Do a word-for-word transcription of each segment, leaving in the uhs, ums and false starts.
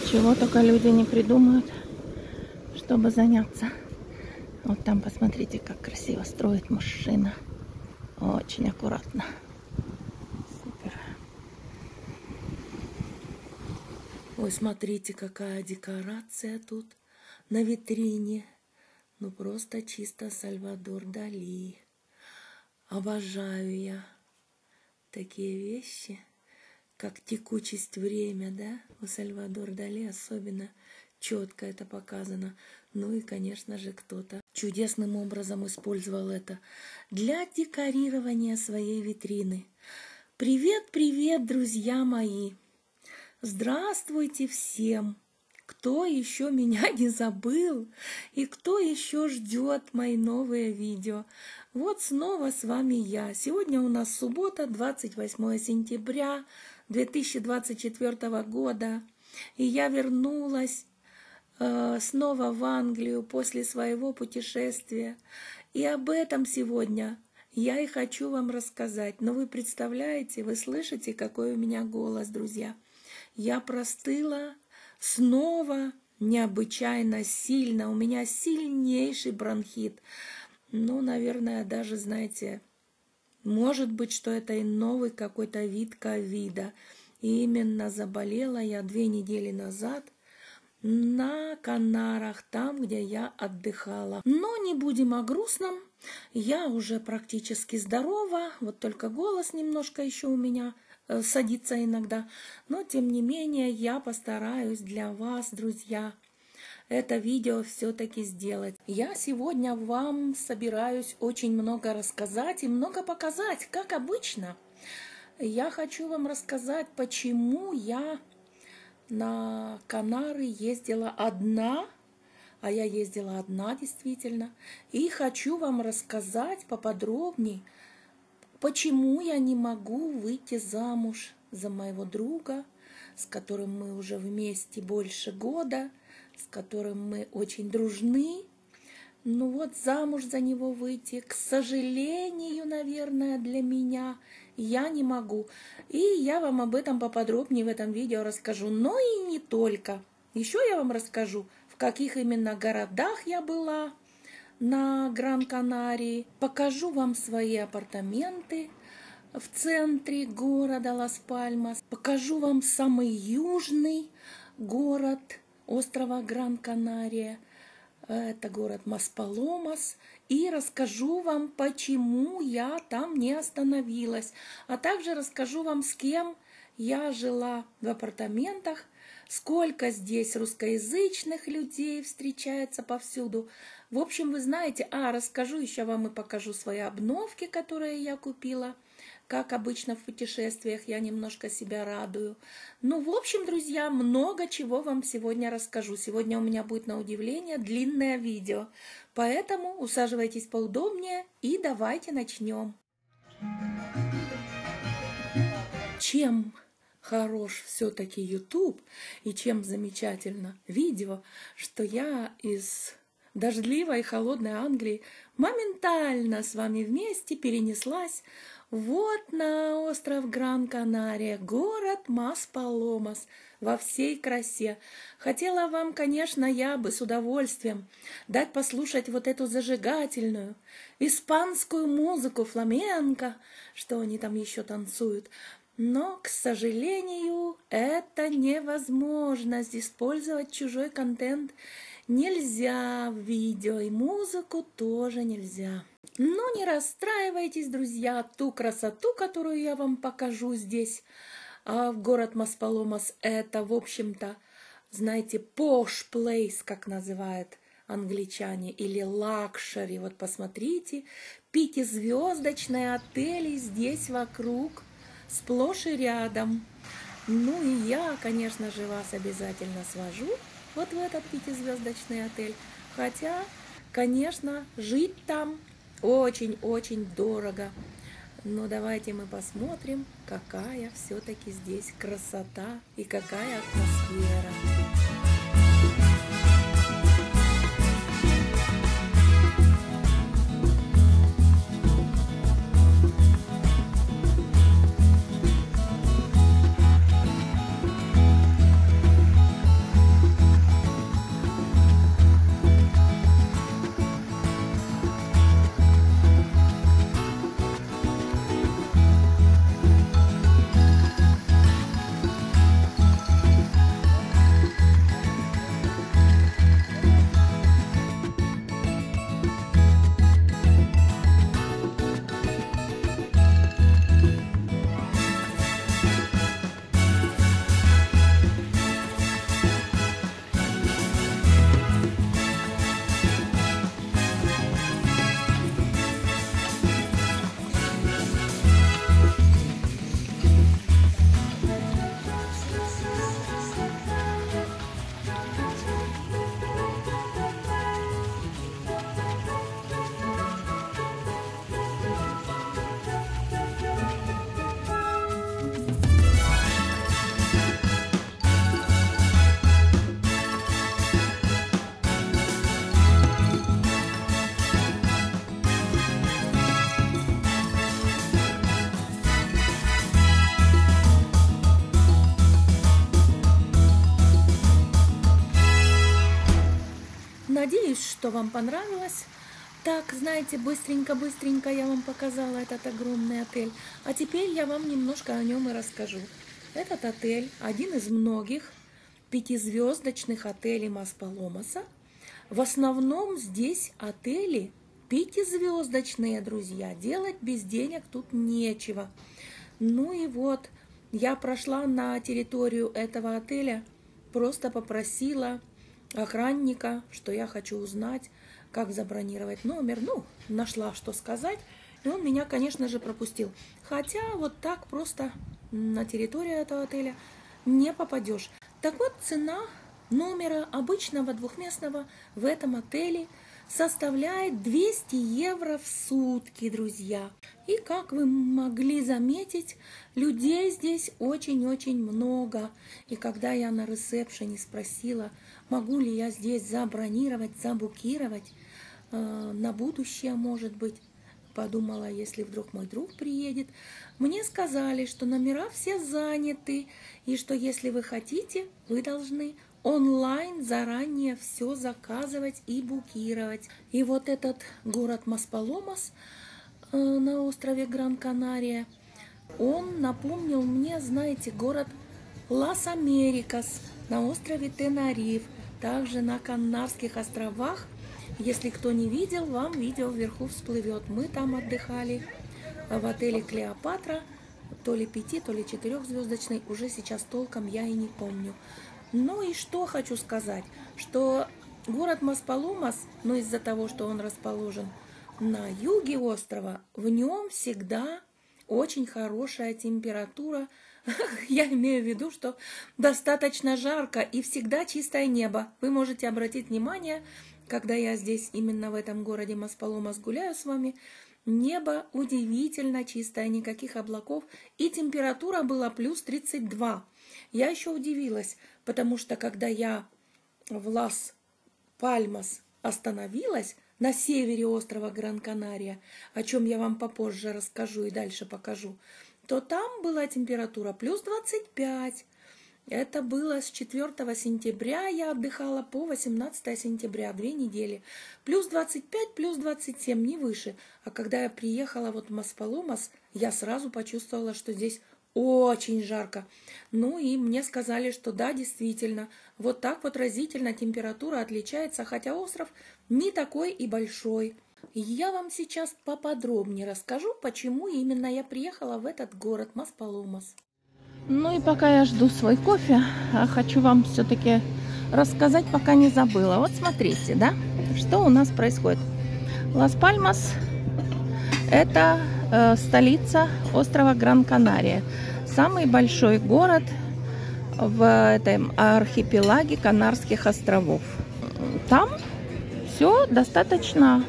Чего только люди не придумают, чтобы заняться. Вот там посмотрите, как красиво строит машина. Очень аккуратно. Супер. Ой, смотрите, какая декорация тут на витрине. Ну просто чисто Сальвадор Дали. Обожаю я такие вещи, как текучесть время, да? У Сальвадор Дали особенно четко это показано. Ну и, конечно же, кто-то чудесным образом использовал это для декорирования своей витрины. Привет, привет, друзья мои! Здравствуйте всем! Кто еще меня не забыл и кто еще ждет мои новые видео. Вот снова с вами я. Сегодня у нас суббота, двадцать восьмое сентября две тысячи двадцать четвёртого года. И я вернулась э, снова в Англию после своего путешествия. И об этом сегодня я и хочу вам рассказать. Но вы представляете, вы слышите, какой у меня голос, друзья. Я простыла. Снова необычайно сильно. У меня сильнейший бронхит. Ну, наверное, даже, знаете, может быть, что это и новый какой-то вид ковида. И именно заболела я две недели назад на Канарах, там, где я отдыхала. Но не будем о грустном. Я уже практически здорова. Вот только голос немножко еще у меня садится иногда, но тем не менее я постараюсь для вас, друзья, это видео все-таки сделать. Я сегодня вам собираюсь очень много рассказать и много показать, как обычно. Я хочу вам рассказать, почему я на Канары ездила одна, а я ездила одна действительно, и хочу вам рассказать поподробнее, почему я не могу выйти замуж за моего друга, с которым мы уже вместе больше года, с которым мы очень дружны. Ну вот замуж за него выйти, к сожалению, наверное, для меня я не могу. И я вам об этом поподробнее в этом видео расскажу. Но и не только. Еще я вам расскажу, в каких именно городах я была на Гран-Канарии. Покажу вам свои апартаменты в центре города Лас-Пальмас. Покажу вам самый южный город острова Гран-Канария. Это город Мас-Паломас. И расскажу вам, почему я там не остановилась. А также расскажу вам, с кем я жила в апартаментах, сколько здесь русскоязычных людей встречается повсюду. В общем, вы знаете, а, расскажу еще вам и покажу свои обновки, которые я купила. Как обычно в путешествиях я немножко себя радую. Ну, в общем, друзья, много чего вам сегодня расскажу. Сегодня у меня будет, на удивление, длинное видео. Поэтому усаживайтесь поудобнее и давайте начнем. Чем хорош все-таки YouTube и чем замечательно видео, что я из дождливой и холодной Англии моментально с вами вместе перенеслась вот на остров Гран-Канария, город Мас-Паломас во всей красе. Хотела вам, конечно, я бы с удовольствием дать послушать вот эту зажигательную испанскую музыку, фламенко, что они там еще танцуют. Но, к сожалению, это невозможно. Использовать чужой контент нельзя в видео, и музыку тоже нельзя. Но не расстраивайтесь, друзья, ту красоту, которую я вам покажу здесь, в город Мас-Паломас, это, в общем-то, знаете, posh place, как называют англичане, или лакшери. Вот посмотрите, пятизвездочные отели здесь вокруг, сплошь и рядом. Ну и я, конечно же, вас обязательно свожу вот в этот пятизвездочный отель. Хотя, конечно, жить там очень-очень дорого. Но давайте мы посмотрим, какая все-таки здесь красота и какая атмосфера. надеюсь, что вам понравилось. Так, знаете, быстренько-быстренько я вам показала этот огромный отель. А теперь я вам немножко о нем и расскажу. Этот отель один из многих пятизвездочных отелей Мас-Паломаса. В основном здесь отели пятизвездочные, друзья. Делать без денег тут нечего. Ну и вот, я прошла на территорию этого отеля, просто попросила охранника, что я хочу узнать, как забронировать номер. Ну, нашла, что сказать. И он меня, конечно же, пропустил. Хотя вот так просто на территорию этого отеля не попадешь. Так вот, цена номера обычного двухместного в этом отеле составляет двести евро в сутки, друзья. И как вы могли заметить, людей здесь очень-очень много. И когда я на ресепшене спросила, могу ли я здесь забронировать, забукировать, э, на будущее, может быть, подумала, если вдруг мой друг приедет, мне сказали, что номера все заняты, и что если вы хотите, вы должны онлайн заранее все заказывать и букировать. И вот этот город Мас-Паломас э, на острове Гран-Канария, он напомнил мне, знаете, город Лас-Америкас на острове Тенериф, также на Канарских островах. Если кто не видел, вам видео вверху всплывет. Мы там отдыхали в отеле Клеопатра, то ли пяти, то ли четырехзвездочный, уже сейчас толком я и не помню. Ну и что хочу сказать, что город Мас-Паломас, но из-за того, что он расположен на юге острова, в нем всегда очень хорошая температура. Я имею в виду, что достаточно жарко и всегда чистое небо. Вы можете обратить внимание, когда я здесь именно в этом городе Мас-Паломас гуляю с вами, небо удивительно чистое, никаких облаков, и температура была плюс тридцать два. Я еще удивилась, потому что когда я в Лас-Пальмас остановилась на севере острова Гран-Канария, о чем я вам попозже расскажу и дальше покажу, то там была температура плюс двадцать пять. Это было с четвёртого сентября, я отдыхала по восемнадцатое сентября, две недели. Плюс двадцать пять, плюс двадцать семь, не выше. А когда я приехала вот в Мас-Паломас, я сразу почувствовала, что здесь очень жарко. Ну и мне сказали, что да, действительно, вот так вот разительно температура отличается, хотя остров не такой и большой. Я вам сейчас поподробнее расскажу, почему именно я приехала в этот город Мас-Паломас. Ну и пока я жду свой кофе, хочу вам все-таки рассказать, пока не забыла. Вот смотрите, да, что у нас происходит. Лас-Пальмас – это э, столица острова Гран-Канария. Самый большой город в этом архипелаге Канарских островов. Там все достаточно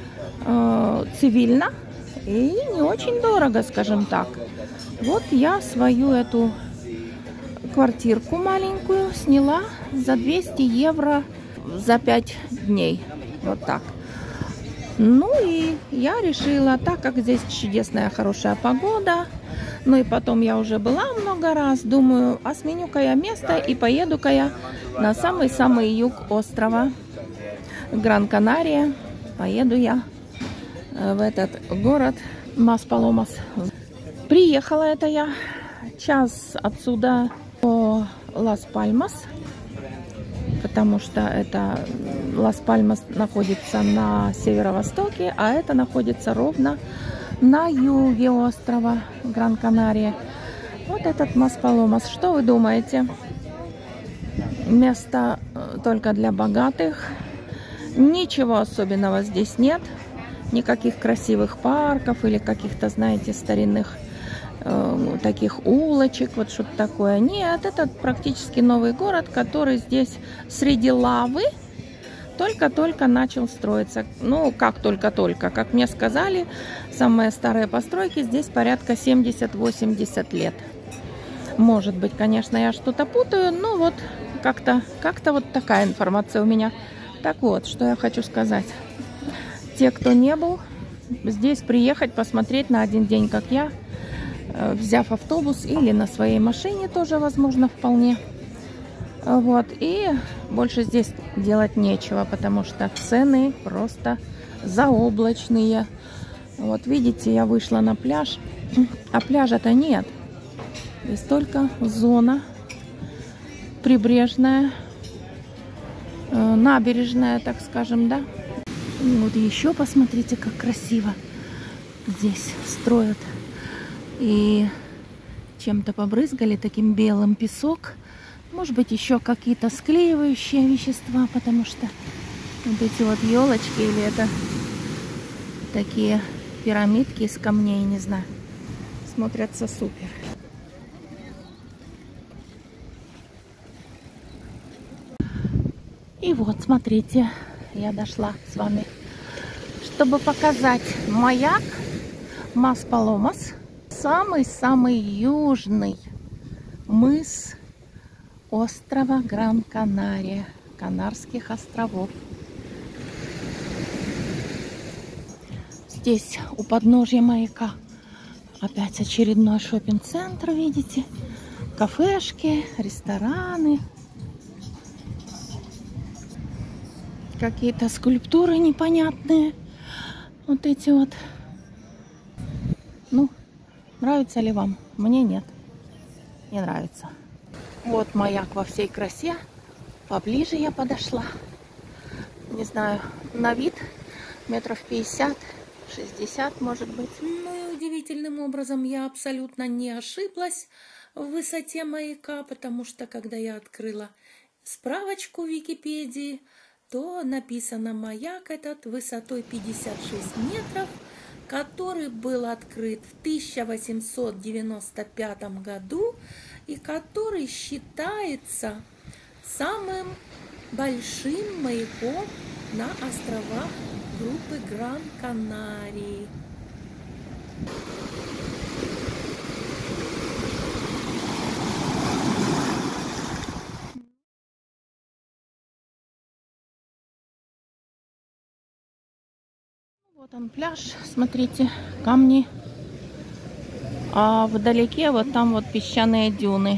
э, цивильно и не очень дорого, скажем так. Вот я свою эту квартирку маленькую сняла за двести евро за пять дней. Вот так. Ну и я решила, так как здесь чудесная, хорошая погода, ну и потом я уже была много раз, думаю, а сменю-ка я место и поеду-ка я на самый-самый юг острова Гран-Канария. Поеду я в этот город Мас-Паломас. Приехала это я час отсюда до Лас-Пальмас, потому что это Лас-Пальмас находится на северо-востоке, а это находится ровно на юге острова Гран-Канария. Вот этот Мас-Паломас. Что вы думаете? Место только для богатых. Ничего особенного здесь нет. Никаких красивых парков или каких-то, знаете, старинных э, таких улочек, вот что-то такое. Нет, это практически новый город, который здесь среди лавы только-только начал строиться. Ну, как только-только. Как мне сказали, самые старые постройки здесь порядка семьдесят-восемьдесят лет. Может быть, конечно, я что-то путаю, но вот как-то как-то вот такая информация у меня. Так вот, что я хочу сказать. Те, кто не был, здесь приехать, посмотреть на один день, как я, взяв автобус или на своей машине тоже, возможно, вполне. Вот, и больше здесь делать нечего, потому что цены просто заоблачные. Вот видите, я вышла на пляж, а пляжа-то нет. Здесь только зона прибрежная, набережная, так скажем, да. И вот еще посмотрите, как красиво здесь строят. И чем-то побрызгали таким белым песок. Может быть, еще какие-то склеивающие вещества, потому что вот эти вот елочки или это такие пирамидки из камней, не знаю, смотрятся супер. И вот, смотрите, я дошла с вами, чтобы показать маяк Мас-Паломас. Самый-самый южный мыс острова Гран-Канария, Канарских островов. Здесь у подножья маяка опять очередной шопинг-центр, видите? Кафешки, рестораны. Какие-то скульптуры непонятные. Вот эти вот. Ну, нравится ли вам? Мне нет. Не нравится. Вот маяк во всей красе. Поближе я подошла. Не знаю, на вид метров пятьдесят, шестьдесят, может быть. Ну и удивительным образом я абсолютно не ошиблась в высоте маяка, потому что когда я открыла справочку в Википедии, то написано: маяк этот высотой пятьдесят шесть метров, который был открыт в тысяча восемьсот девяносто пятом году и который считается самым большим маяком на островах группы Гран-Канарии. Вот он пляж, смотрите, камни. А вдалеке вот там вот песчаные дюны,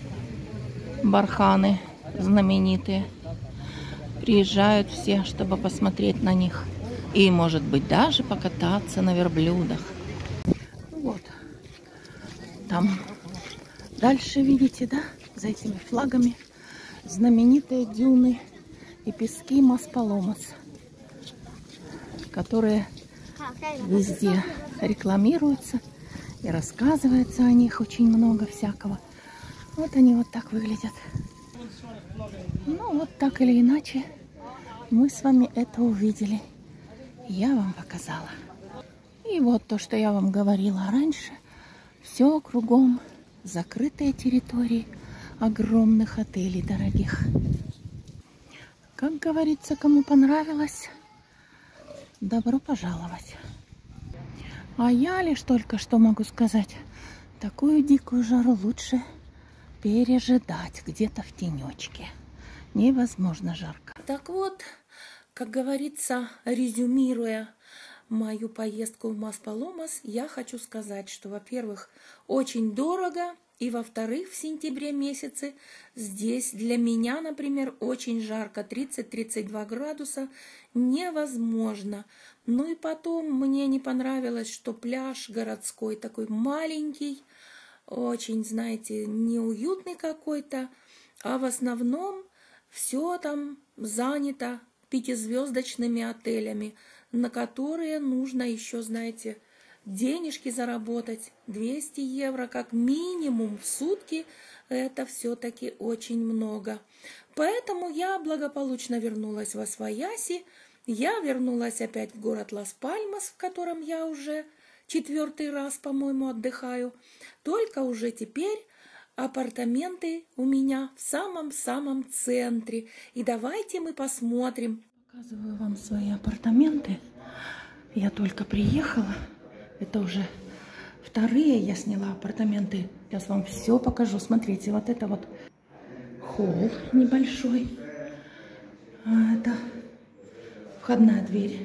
барханы знаменитые. Приезжают все, чтобы посмотреть на них. И, может быть, даже покататься на верблюдах. Вот. Там дальше, видите, да, за этими флагами знаменитые дюны и пески Мас-Паломас, которые везде рекламируются и рассказывается о них очень много всякого. Вот они вот так выглядят. Ну, вот так или иначе мы с вами это увидели. Я вам показала. И вот то, что я вам говорила раньше. Все кругом закрытые территории огромных отелей дорогих. Как говорится, кому понравилось, добро пожаловать. А я лишь только что могу сказать, такую дикую жару лучше пережидать где-то в тенечке. Невозможно жарко. Так вот, как говорится, резюмируя мою поездку в Мас-Паломас, я хочу сказать, что, во-первых, очень дорого, и, во-вторых, в сентябре месяце здесь для меня, например, очень жарко, тридцать-тридцать два градуса, невозможно. Ну и потом мне не понравилось, что пляж городской такой маленький, очень, знаете, неуютный какой-то, а в основном все там занято пятизвездочными отелями, на которые нужно еще, знаете, денежки заработать. двести евро как минимум в сутки, это все-таки очень много. Поэтому я благополучно вернулась в Освояси. Я вернулась опять в город Лас-Пальмас, в котором я уже четвертый раз, по-моему, отдыхаю. Только уже теперь апартаменты у меня в самом-самом центре. И давайте мы посмотрим. Показываю вам свои апартаменты. Я только приехала. Это уже вторые я сняла апартаменты. Сейчас вам все покажу. Смотрите, вот это вот холл небольшой. А это входная дверь.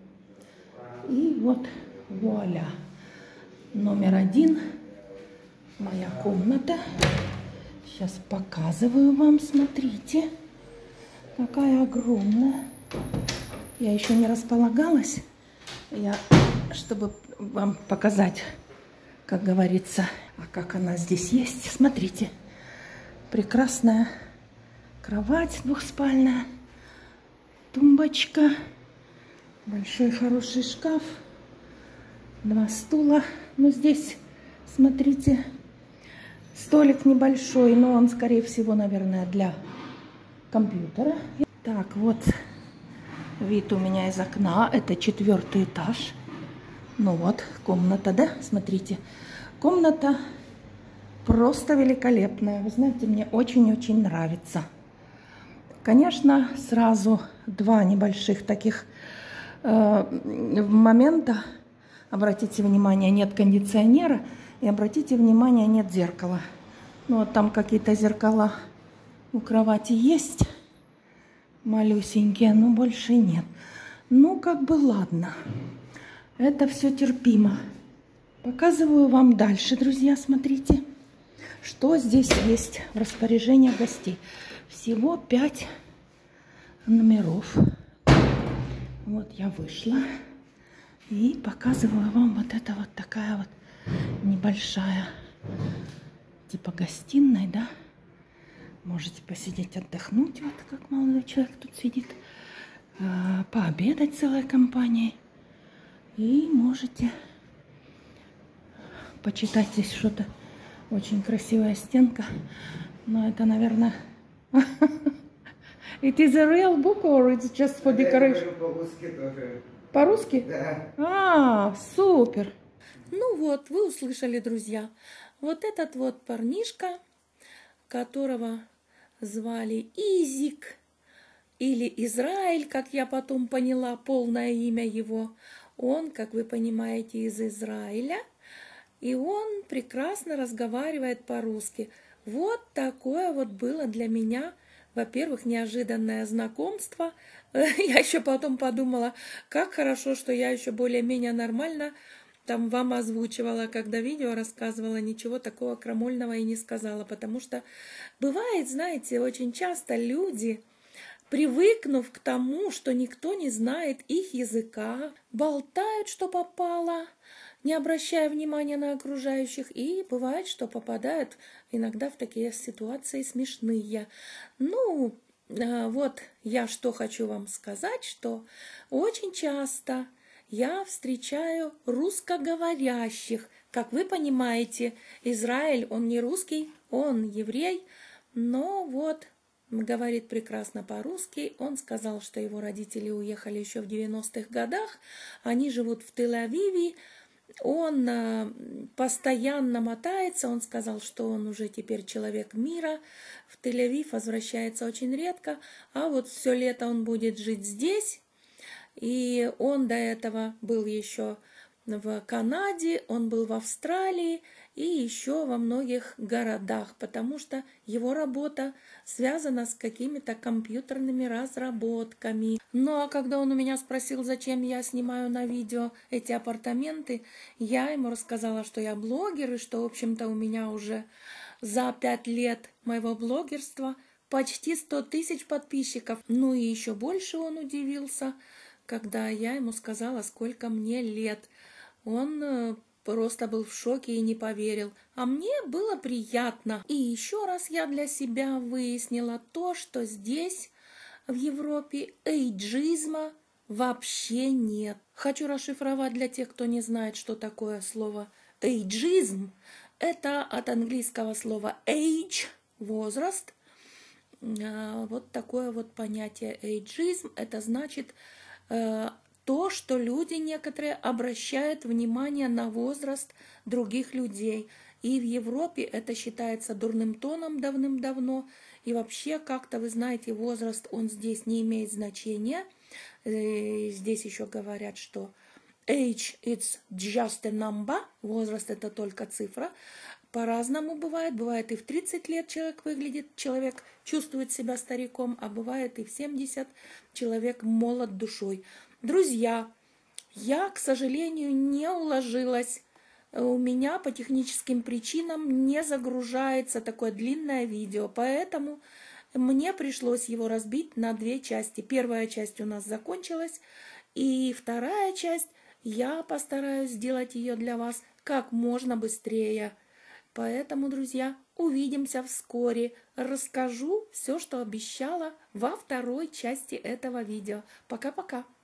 И вот вуаля. Номер один. Моя комната. Сейчас показываю вам, смотрите, какая огромная. Я еще не располагалась, я, чтобы вам показать, как говорится, а как она здесь есть. Смотрите, прекрасная кровать двухспальная, тумбочка, большой хороший шкаф, два стула. Ну, здесь, смотрите, столик небольшой, но он, скорее всего, наверное, для компьютера. Так, вот вид у меня из окна. Это четвертый этаж. Ну вот, комната, да? Смотрите. Комната просто великолепная. Вы знаете, мне очень-очень нравится. Конечно, сразу два небольших таких э, момента. Обратите внимание, нет кондиционера. И обратите внимание, нет зеркала. Ну, вот там какие-то зеркала у кровати есть. Малюсенькие, но больше нет. Ну, как бы ладно. Это все терпимо. Показываю вам дальше, друзья, смотрите, что здесь есть в распоряжении гостей. Всего пять номеров. Вот я вышла и показываю вам вот это вот такая вот небольшая, типа гостиная, да? Можете посидеть, отдохнуть, вот как молодой человек тут сидит, пообедать целой компанией. И можете почитать здесь что-то. Очень красивая стенка. Но это, наверное... It is a real book or it's just for decoration? По-русски тоже. По-русски? Да. А, супер. Ну вот, вы услышали, друзья. Вот этот вот парнишка, которого звали Изик или Израиль, как я потом поняла, полное имя его. Он, как вы понимаете, из Израиля, и он прекрасно разговаривает по-русски. Вот такое вот было для меня, во-первых, неожиданное знакомство. Я еще потом подумала, как хорошо, что я еще более-менее нормально там вам озвучивала, когда видео рассказывала, ничего такого крамольного и не сказала, потому что бывает, знаете, очень часто люди, привыкнув к тому, что никто не знает их языка, болтают, что попало, не обращая внимания на окружающих, и бывает, что попадают иногда в такие ситуации смешные. Ну, вот я что хочу вам сказать, что очень часто я встречаю русскоговорящих. Как вы понимаете, Израиль, он не русский, он еврей, но вот говорит прекрасно по-русски. Он сказал, что его родители уехали еще в девяностых годах. Они живут в Тель-Авиве. Он постоянно мотается. Он сказал, что он уже теперь человек мира. В Тель-Авив возвращается очень редко. А вот все лето он будет жить здесь. И он до этого был еще в Канаде, он был в Австралии и еще во многих городах, потому что его работа связана с какими-то компьютерными разработками. Ну а когда он у меня спросил, зачем я снимаю на видео эти апартаменты, я ему рассказала, что я блогер и что, в общем-то, у меня уже за пять лет моего блогерства почти сто тысяч подписчиков. Ну и еще больше он удивился, когда я ему сказала, сколько мне лет. Он просто был в шоке и не поверил. А мне было приятно. И еще раз я для себя выяснила то, что здесь, в Европе, эйджизма вообще нет. Хочу расшифровать для тех, кто не знает, что такое слово эйджизм. Это от английского слова age, возраст. Вот такое вот понятие эйджизм. Это значит то, что люди некоторые обращают внимание на возраст других людей. И в Европе это считается дурным тоном давным-давно. И вообще, как-то, вы знаете, возраст, он здесь не имеет значения. Здесь еще говорят, что age it's just a number. Возраст это только цифра. По-разному бывает. Бывает и в тридцать лет человек выглядит, человек чувствует себя стариком, а бывает и в семьдесят человек молод душой. Друзья, я, к сожалению, не уложилась у меня по техническим причинам не загружается такое длинное видео, поэтому мне пришлось его разбить на две части. Первая часть у нас закончилась, и вторая часть я постараюсь сделать ее для вас как можно быстрее. Поэтому, друзья, увидимся вскоре. Расскажу все, что обещала во второй части этого видео. Пока-пока!